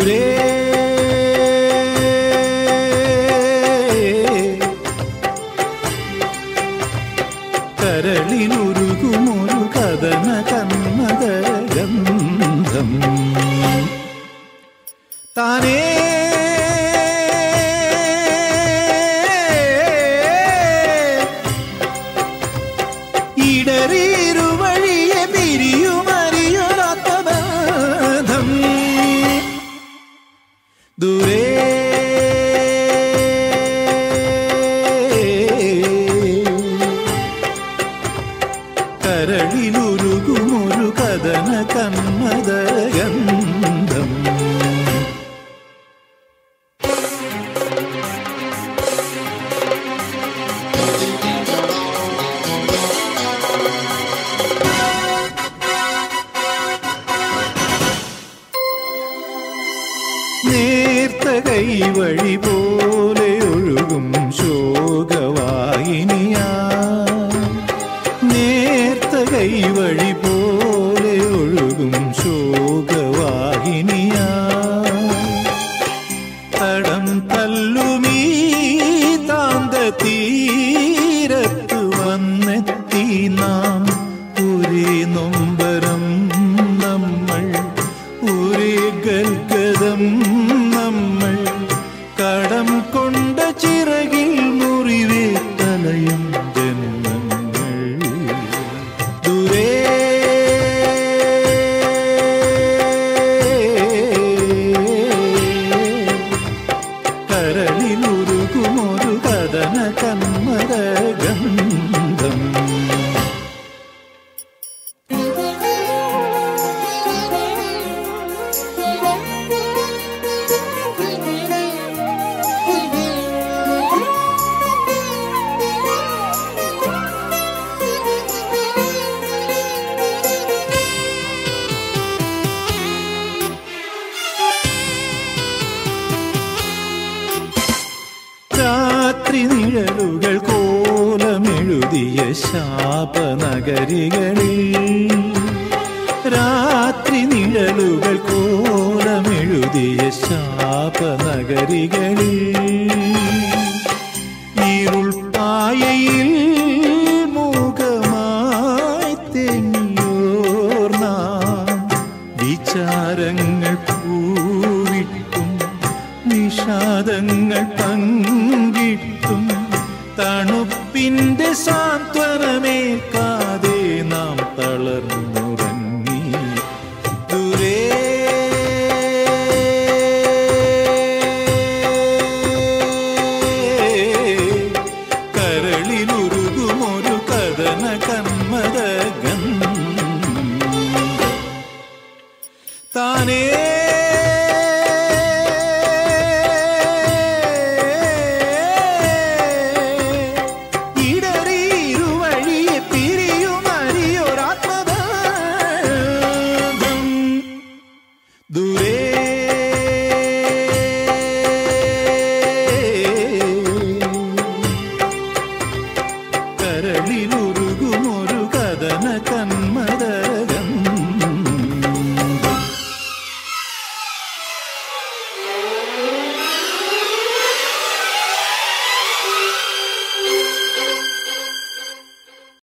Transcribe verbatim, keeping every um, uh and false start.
ദൂരെ കരളിലുരുകുമൊരു കഥന കന്മദ ഗന്ധം താനേ ഇടറിയിരുവഴിയെ പിരിയുമറിയൊരാത്മബന്ധം ദൂരെ കരളിലുരുകുമൊരു കഥന കന്മദ ഗന്ധം നേർത്ത കൈവഴി പോലെ ഒഴുകും ശോകവാഹിനിയാ നേർത്ത കൈവഴി പോലെ ഒഴുകും ശോകവാഹിനിയാ തടം തല്ലുമീ താന്ത തീരത്ത് വന്നെത്തി നാം ഒരേ നൊമ്പരം നമ്മൾ ഒരേ ഗൽഗതം നമ്മൾ കടം കൊണ്ട ചിറകിൽ മുറിവേ തലയും ജന്മങ്ങൾ ദൂരെ കരളിലുരുകുമൊരു കഥന കന്മദ ഗന്ധം രാത്രി നിഴലുകൾ കോലമെഴുതിയ ശാപനഗരികളിൽ രാത്രി നിഴലുകൾ കോലമെഴുതിയ ശാപനഗരികളിൽ ഇരുൾ പായയിൽ മൂകമായി തെങ്ങിയോർ നാം വിചാരങ്ങൾ പൂവിട്ടും വിഷാദങ്ങൾ പങ്കിട്ടും തണുപ്പിന്റെ സാന്ത്വനമേൽക്കാൻ